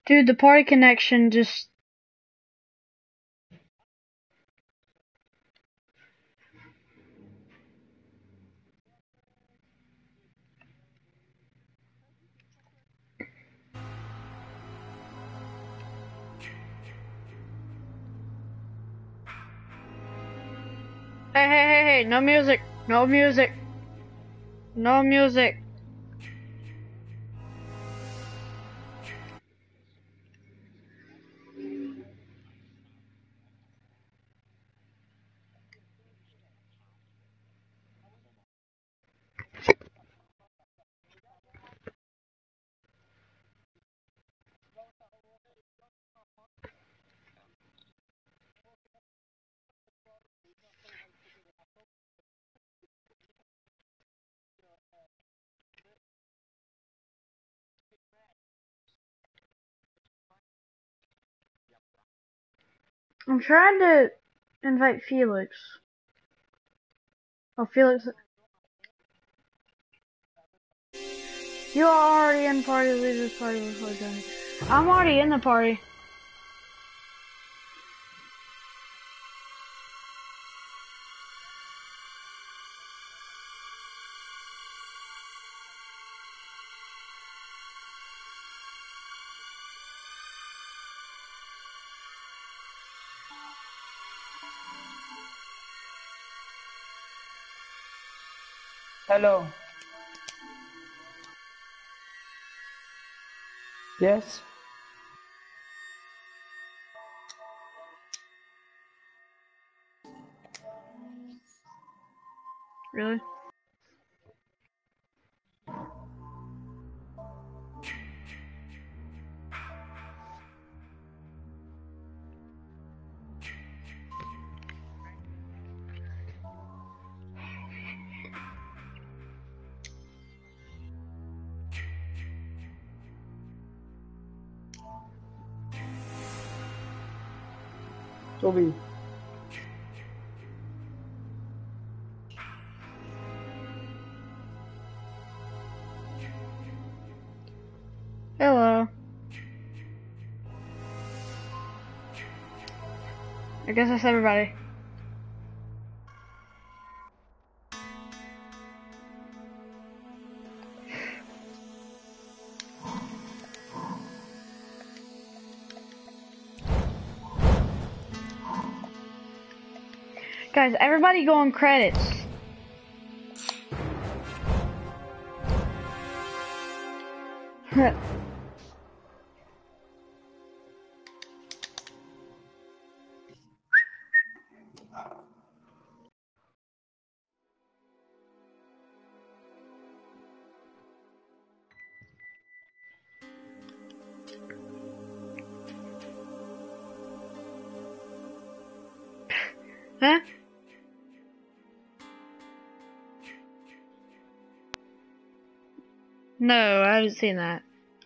Dude, the party connection just... Hey, no music, no music, no music. I'm trying to invite Felix. Oh, Felix. You are already in party, leave this party before joining. I'm already in the party. Hello. Yes. Really? Toby. Hello. I guess that's everybody. Guys, everybody go on credits. Huh? No, I haven't seen that.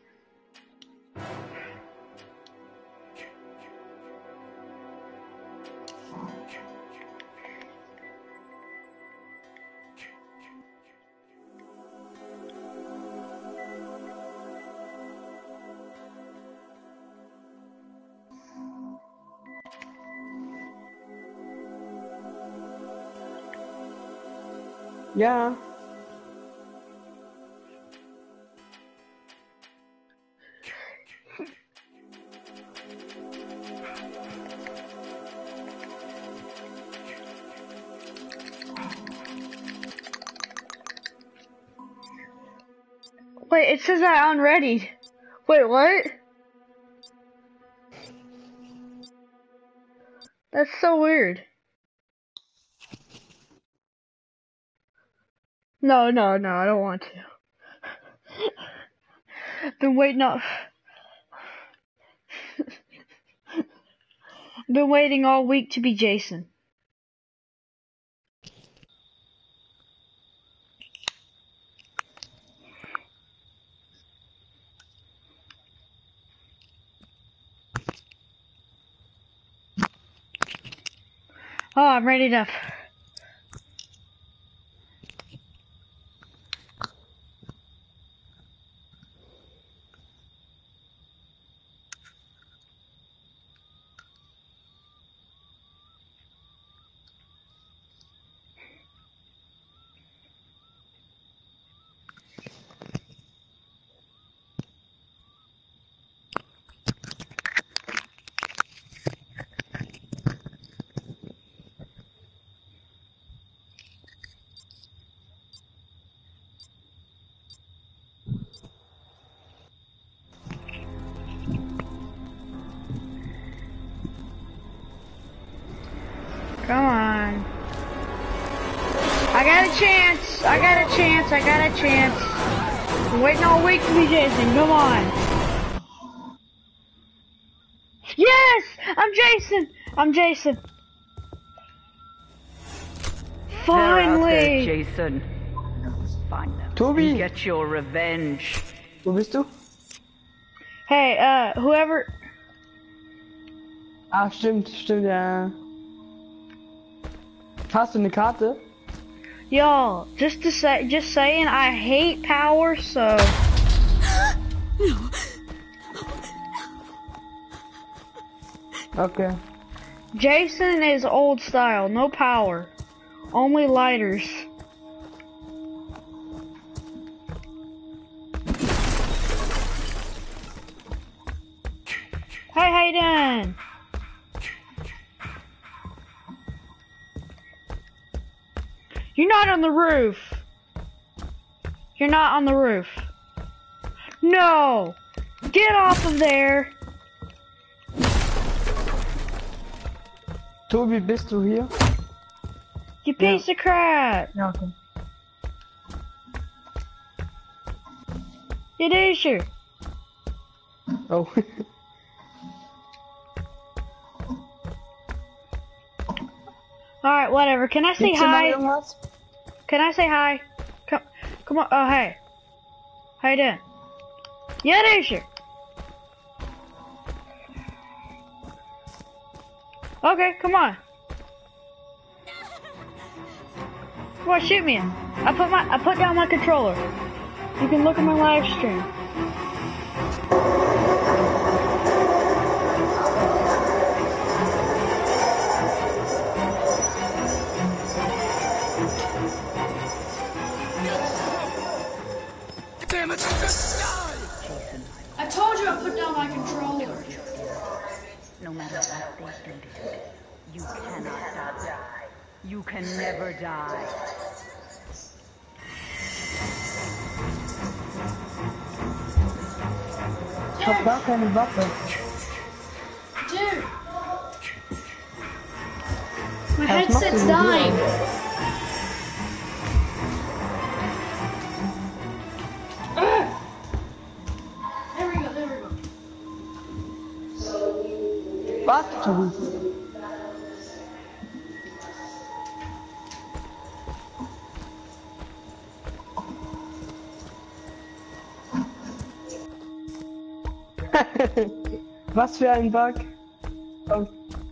Yeah. Wait, it says that unready. Wait, what? That's so weird. No, I don't want to. Been waiting up. Been waiting all week to be Jason. Oh, I'm ready to... I got a chance. I got a chance. I got a chance. I'm waiting all week to be Jason. Come on. Yes! I'm Jason! I'm Jason. Finally! They're out there, Jason. Find them. Toby! And get your revenge. Wo bist du? Hey, whoever... Ah, stimmt, ja. Hast du eine Karte? Y'all, just saying, I hate power, so... No. Okay. Jason is old style, no power. Only lighters. Hey, how you doing? You're not on the roof. You're not on the roof. No! Get off of there! Tobi, bist du hier? You piece of crap! Ja, okay. You do, sure. Oh. Alright, whatever. Can I say Gibt's hier noch hi? irgendwas? Can I say hi? Come on. Oh, hey. How you doing? Yeah, do, sure. Okay, come on. Come on, shoot me. I put down my controller. You can look at my live stream. Damn it! I told you I put down my controller. No matter what they do to you, you cannot die. You can never die. Ich hab gar keine Waffe. Dude. My Was machst du headset's denn dying. hier? There we go, there we go. Warte, Tobi. Was für ein Bug. Oh.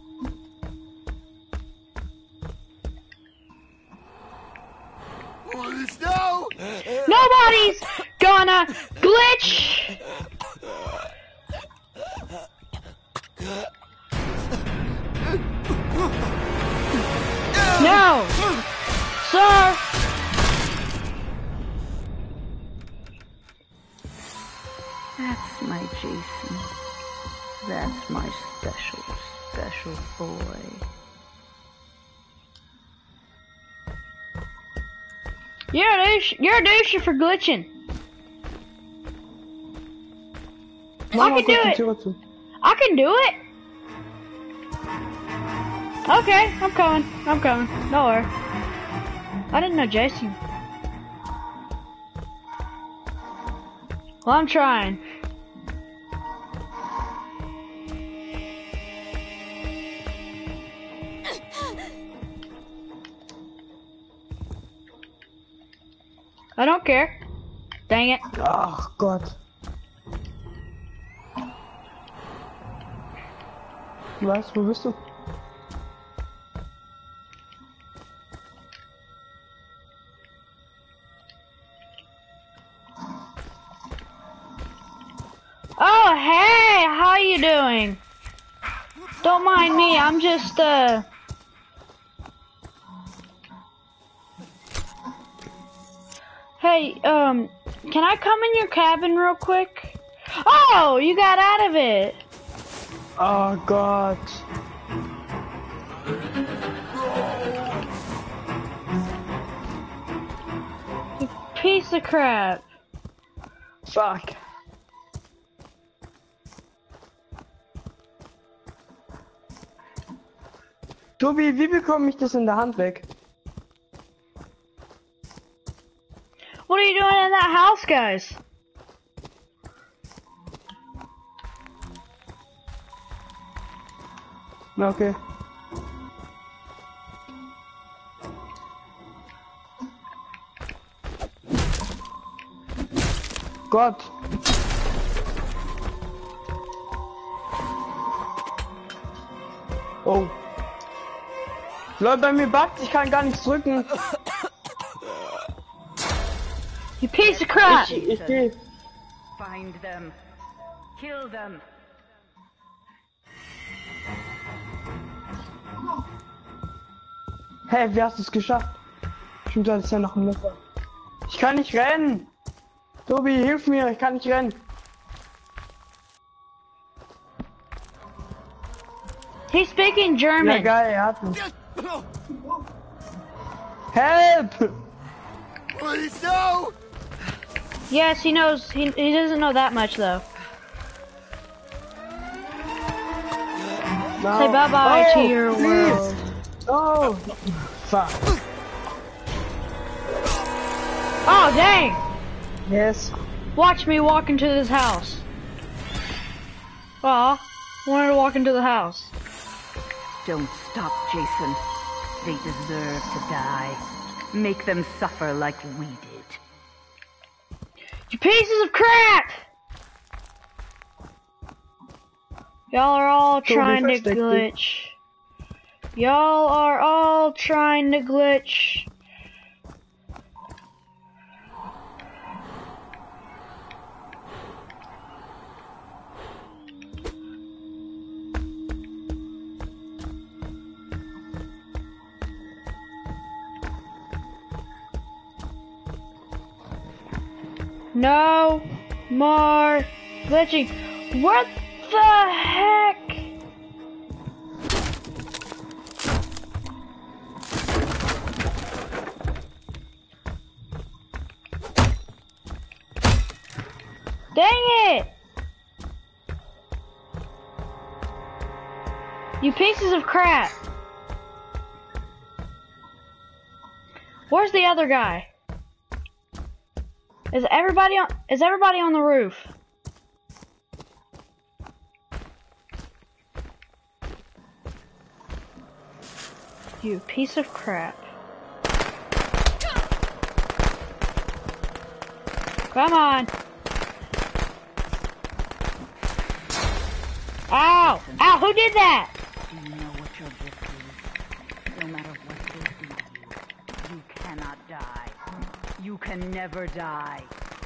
No! Nobody's gonna glitch! No! Sir! That's my Jason. That's my special boy. You're a douche for glitching. Mach mal I can do kurz die it. Tür zu. I can do it. Okay, I'm coming. I'm coming. Don't worry. I didn't know Jason. Well, I'm trying. I don't care. Dang it. Ach Gott. Was? Wo bist du? Oh, hey, how you doing? Don't mind me, I'm just, Hey, can I come in your cabin real quick? Oh, you got out of it. Oh Gott. You piece of crap. Fuck. Tobi, wie bekomme ich das in der Hand weg? that house, guys. Okay. Gott. Oh. Leute, bei mir backt, ich kann gar nichts drücken. You piece of crap. Ich geh. Find them. Kill them. Hey, wie hast du es geschafft? Stimmt, da ist ja noch ein Löffel. Ich kann nicht rennen. Tobi, hilf mir, ich kann nicht rennen. He's speaking Ja, German. geil, er hat mich. Help! Please, no! Yes, he knows. He doesn't know that much though. No. Say bye-bye to Oh, your please. world. Oh, fuck. Oh dang! Yes. Watch me walk into this house. Aw, wanted to walk into the house. Don't stop, Jason. They deserve to die. Make them suffer like we did. You pieces of crap! Y'all are all trying to versteckte. glitch. Y'all are all trying to glitch. No more glitching. What the heck? Dang it! You pieces of crap. Where's the other guy? Is everybody on the roof? You piece of crap. Come on. Ow! Ow, who did that? Do you know what your gift is? No matter what they do to you, you cannot die. You can never die.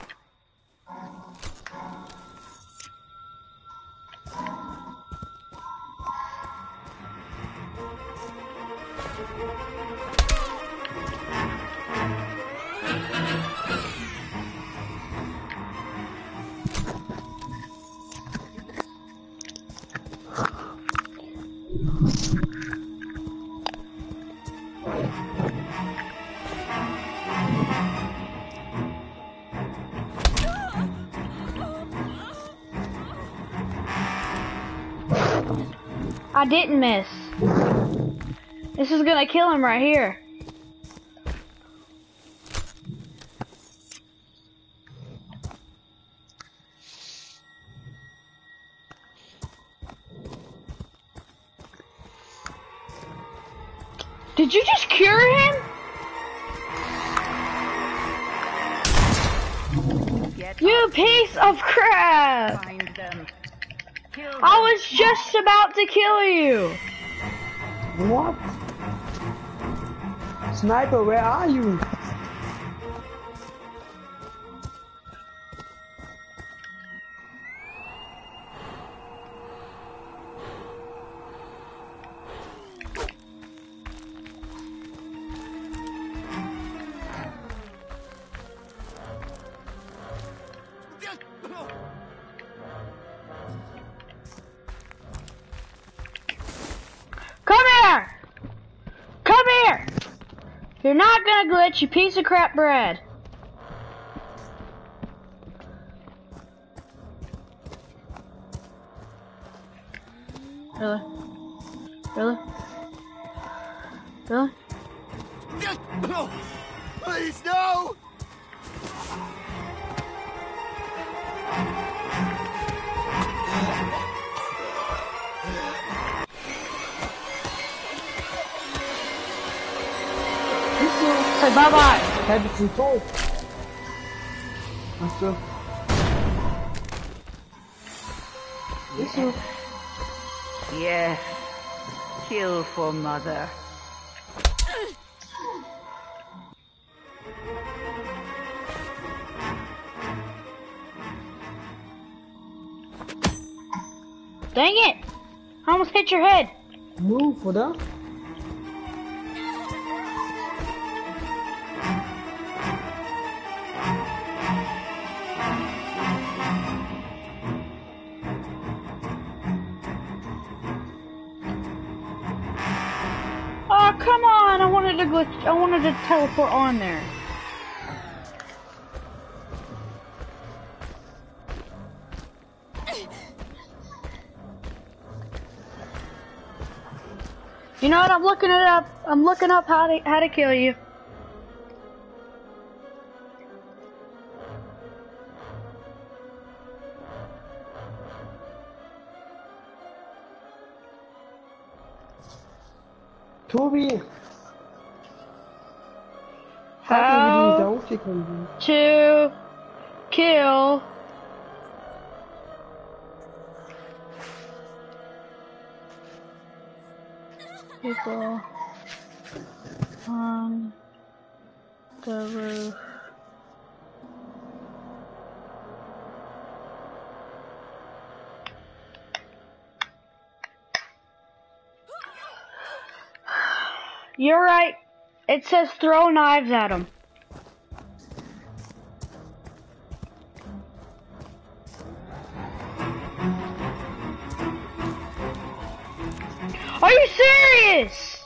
I didn't miss. This is gonna kill him right here. Did you just cure him? Get You up, piece of crap! find them. Kill them. I was just about to kill you. What? Sniper, where are you? Come here! Come here! You're not gonna glitch, you piece of crap bread. Really? Really? Really? Please, no! Say bye-bye. Hey, bist du tot? Achso. Bist du? Yes. Kill for mother. Dang it! I almost hit your head. Move, oder? Oh, come on! I wanted to glitch. I wanted to teleport on there. You know what? I'm looking it up. I'm looking up how to kill you. Tobi! Sag mir, wie du da How hochgekommen bist. to kill people on the roof. You're right. It says throw knives at them. Are you serious?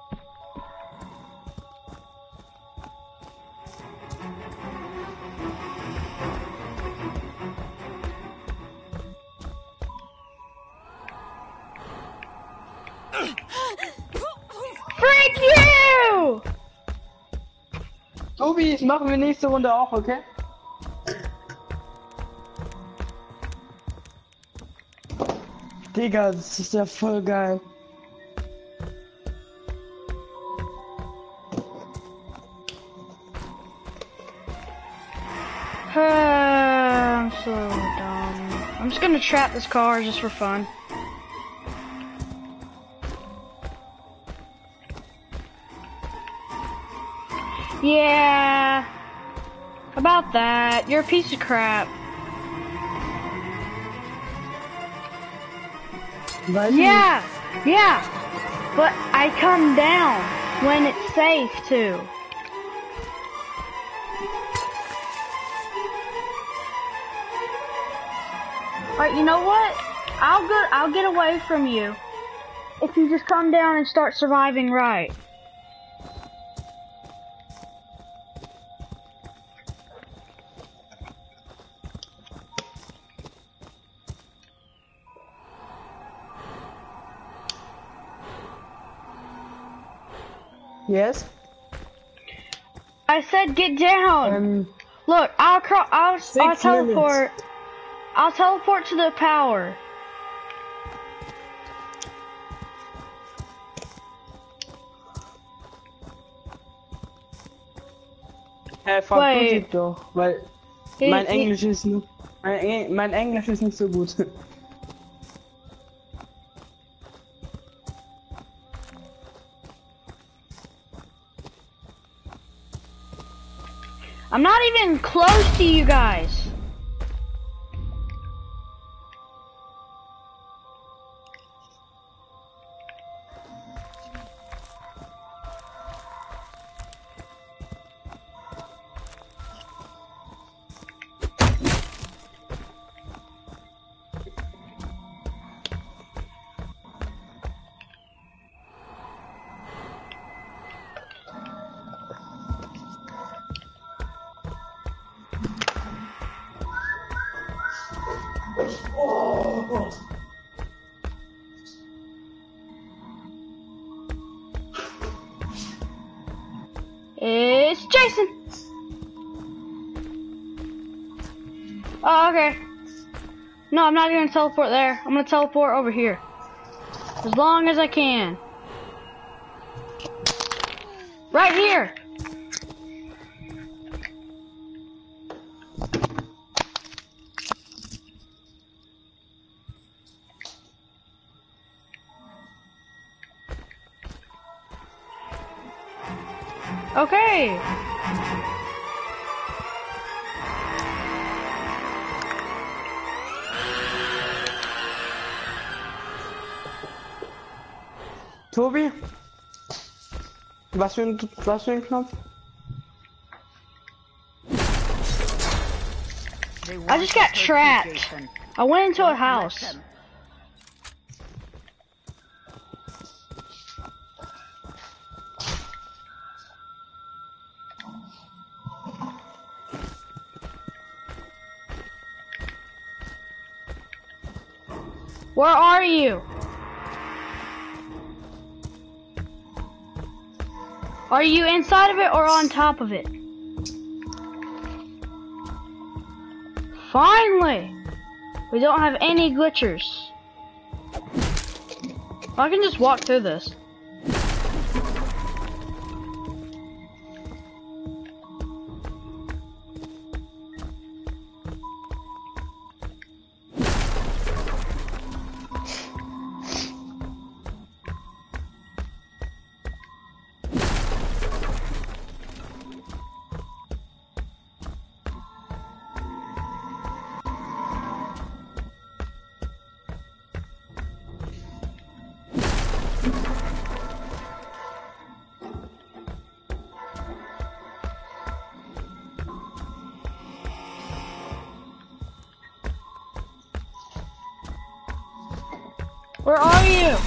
Freak you! Tobi, das machen wir nächste Runde auch, okay? Digga, das ist ja voll geil. I'm so dumb. I'm just gonna trap this car just for fun. Yeah. About that. You're a piece of crap. Weißt du, Yeah. Yeah. But I come down when it's safe to. Alright, you know what? I'll get away from you if you just come down and start surviving right. yes? I said get down. Look, I'll Six teleport. I'll teleport to the power. Französisch doch, weil mein He- Englisch ist nur, mein Englisch ist nicht so gut. I'm not even close to you guys. It's Jason. Oh, okay. No, I'm not gonna teleport there. I'm gonna teleport over here. As long as I can. Right here! Okay! Tobi? Was für ein Knopf? I just got trapped. I went into a house. Where are you? Are you inside of it or on top of it? Finally! We don't have any glitchers. I can just walk through this. Where are you?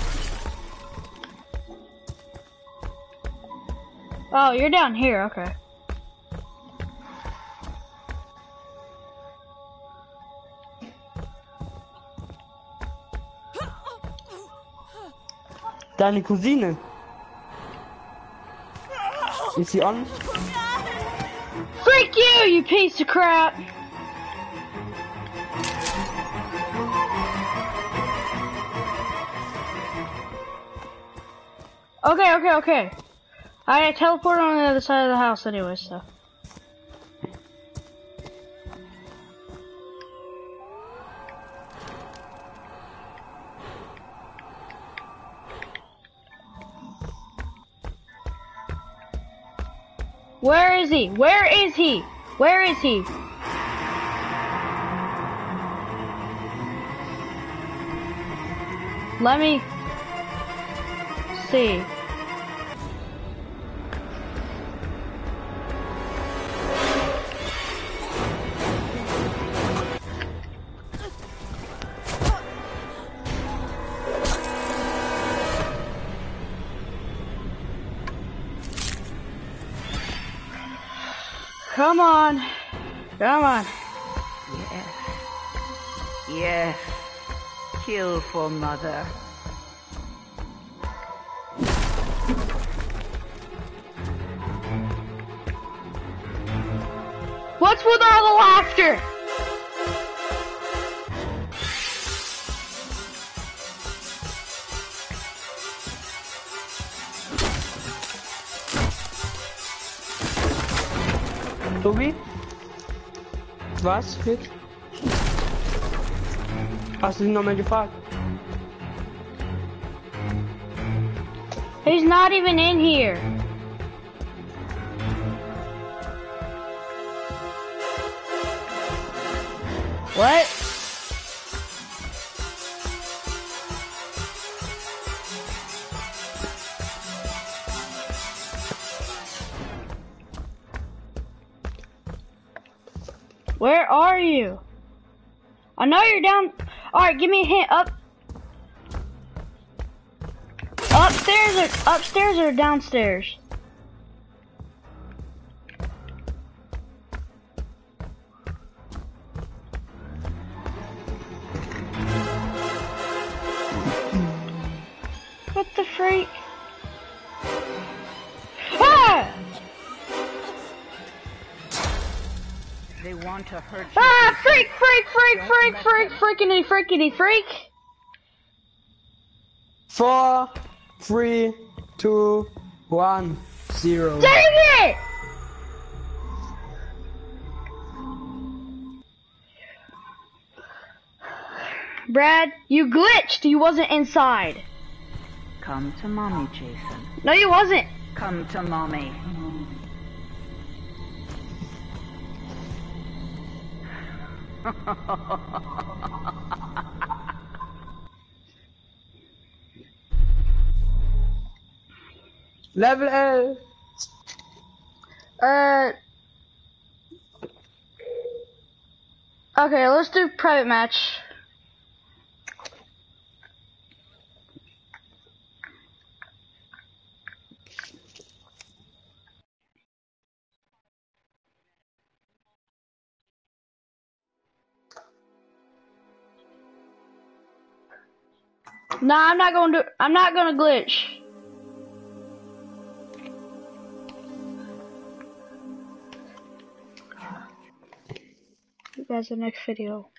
Oh, you're down here, okay. Deine Cousine. Is sie on? Freak you, you piece of crap! Okay. I teleported on the other side of the house anyway, so. Where is he? Where is he? Where is he? Let me see. Come on. Come on. Yes. Kill for mother. What's with all the laughter? Tobi? Was? Jetzt? Hast du ihn nochmal gefragt? He's not even in here. What? Where are you? I know you're down. Alright, give me a hint. Upstairs or downstairs? What the freak? Ah! They want to hurt you. Ah, freak, freakity, freakity, freak. 4, 3, 2, 1, 0. Dang it! Brad, you glitched. You wasn't inside. Come to mommy, Jason. No, you wasn't. Come to mommy. Level L. Okay, let's do private match. Nah, I'm not gonna glitch. You guys, the next video.